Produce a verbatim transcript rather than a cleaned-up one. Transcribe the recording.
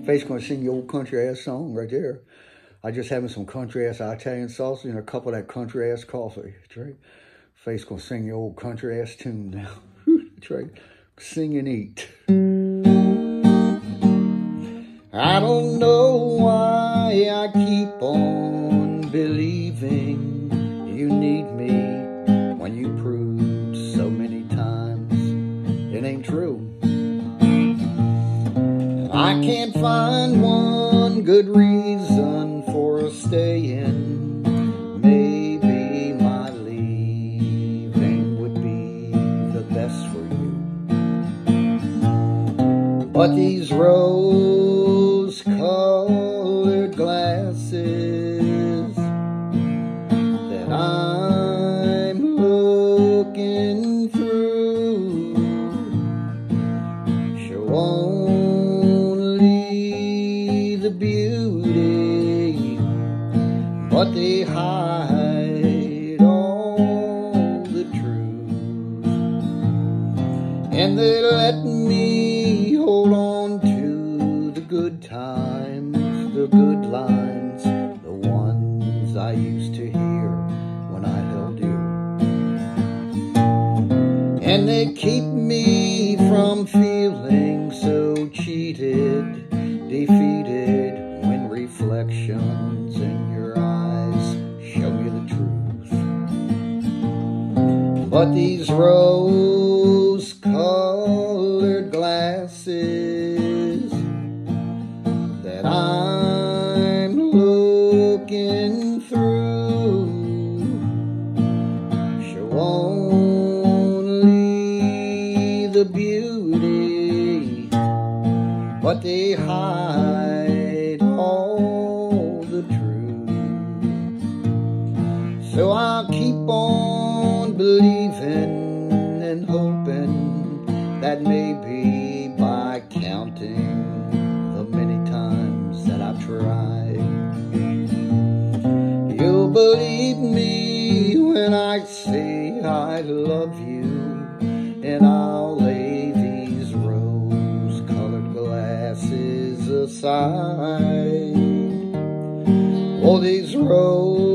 Face gonna sing your old country ass song right there. I just having some country ass Italian sausage and a cup of that country ass coffee. That's right. Face gonna sing your old country ass tune now. That's right. Sing and eat. I don't know why I keep on believing you need me when you proved so many times it ain't true. I can't find one good reason for staying. Maybe my leaving would be the best for you. But these rose-colored glasses that I'm looking through show only the beauty, but they hide all the truth, and they let me hold on to the good times, the good lines, the ones I used to hear when I held you. And they keep me from feeling so cheated, defeated, when reflections in your eyes show me the truth. But these rose-colored glasses that I'm looking through show only the beauty, but they hide all the truth. So I'll keep on believing and hoping that maybe by counting the many times that I've tried, you'll believe me when I say I love you, and I'll lay these rose-colored glasses aside. Oh, these rose